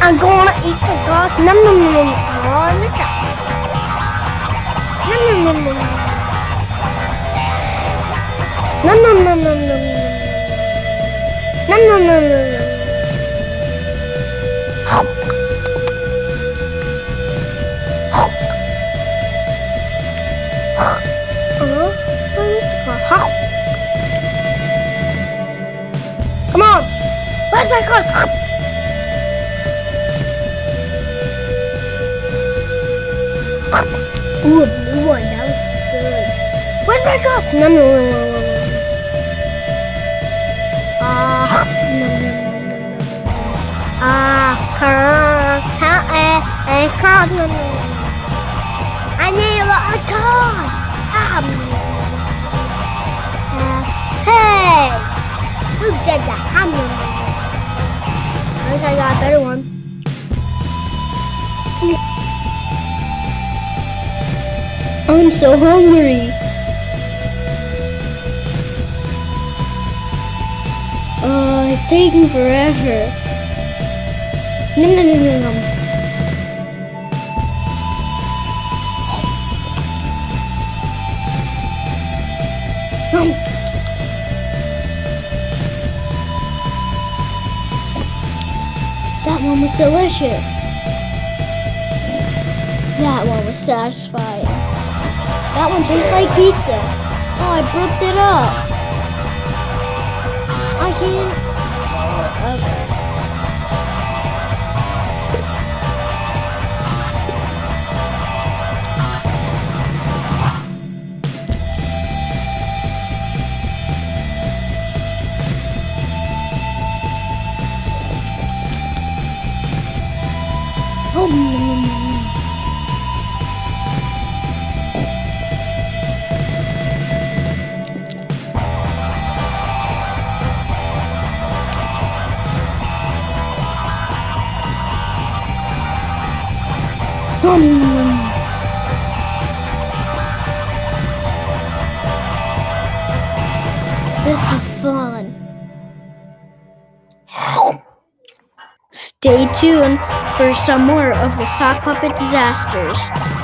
I'm gonna eat some grass. Nom nom nom nom. Oh, I missed that. Nom nom nom nom. Nom nom nom nom nom. Nom nom nom nom nom. Come on! Where's my cross? Ooh, a blue one. That was good. Where's my cross? No, no, no, no, no, no. I need a lot of cars. Hey, who did that? I wish I got a better one. I'm so hungry. Oh, it's taking forever. Nom nom nom nom nom. That one was delicious. That one was satisfying. That one tastes like pizza. Oh, I burped it up. I can't. Okay. This is fun. Stay tuned for some more of the sock puppet disasters.